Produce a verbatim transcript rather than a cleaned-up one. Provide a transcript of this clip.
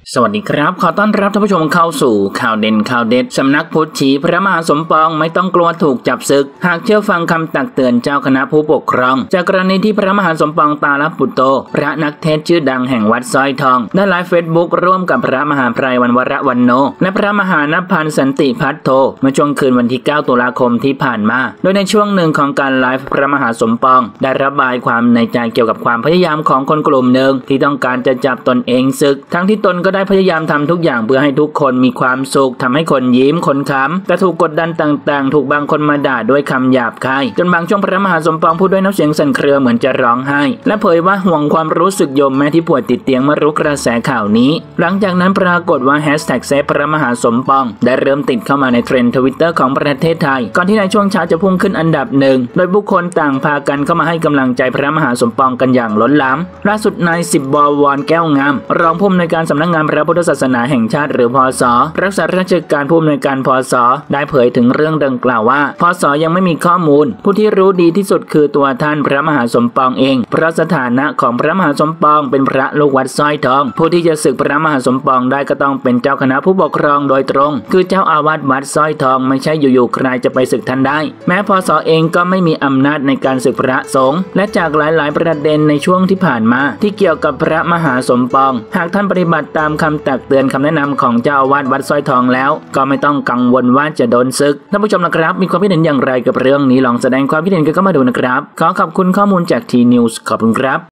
สวัสดีครับขอต้อนรับท่านผู้ชมเข้าสู่ข่าวเด่นข่าวเด็ดสำนักพุทธชี้พระมหาสมปองไม่ต้องกลัวถูกจับศึกหากเชื่อฟังคำตักเตือนเจ้าคณะผู้ปกครองจากกรณีที่พระมหาสมปองตาลปุตโตพระนักเทศชื่อดังแห่งวัดสร้อยทองได้ไลฟ์เฟซบุ๊กร่วมกับพระมหาไพรวันวรวันโนและพระมหานภันสันติพัทโทเมื่อช่วงคืนวันที่เก้าตุลาคมที่ผ่านมาโดยในช่วงหนึ่งของการไลฟ์พระมหาสมปองได้ระบายความในใจเกี่ยวกับความพยายามของคนกลุ่มหนึ่งที่ต้องการจะจับตนเองศึกทั้งที่ตนก็ได้พยายามทำทุกอย่างเพื่อให้ทุกคนมีความสุขทำให้คนยิ้มคนขำแต่ถูกกดดันต่างๆถูกบางคนมาด่าด้วยคำหยาบคายจนบางช่วงพระมหาสมปองพูดด้วยน้ำเสียงสั่นเครือเหมือนจะร้องไห้และเผยว่าห่วงความรู้สึกโยมแม่ที่ป่วยติดเตียงเมื่อรู้กระแสข่าวนี้หลังจากนั้นปรากฏว่าแฮชแท็กเซฟพระมหาสมปองได้เริ่มติดเข้ามาในเทรนด์ทวิตเตอร์ของประเทศไทยก่อนที่ในช่วงเช้าจะพุ่งขึ้นอันดับหนึ่งโดยบุคคลต่างพากันเข้ามาให้กำลังใจพระมหาสมปองกันอย่างล้นหลามล่าสุดนายสิบบวรแก้วงามรองผู้อำนวยการสำนักงานพระพุทธศาสนาแห่งชาติหรือพศรักษาราชการผู้อำนวยการพศได้เผยถึงเรื่องดังกล่าวว่าพศยังไม่มีข้อมูลผู้ที่รู้ดีที่สุดคือตัวท่านพระมหาสมปองเองเพราะสถานะของพระมหาสมปองเป็นพระลูกวัดสร้อยทองผู้ที่จะศึกพระมหาสมปองได้ก็ต้องเป็นเจ้าคณะผู้ปกครองโดยตรงคือเจ้าอาวาสวัดสร้อยทองไม่ใช่อยู่ๆใครจะไปศึกท่านได้แม้พศเองก็ไม่มีอำนาจในการศึกพระสงฆ์และจากหลายๆประเด็นในช่วงที่ผ่านมาที่เกี่ยวกับพระมหาสมปองหากท่านปฏิบัติตามคำตักเตือนคำแนะนำของเจ้าอาวาสวัดสร้อยทองแล้วก็ไม่ต้องกังวลว่าจะโดนศึกท่านผู้ชมนะครับมีความคิดเห็นอย่างไรกับเรื่องนี้ลองแสดงความคิดเห็นกันเข้ามาดูนะครับขอขอบคุณข้อมูลจากทีนิวส์ขอบคุณครับ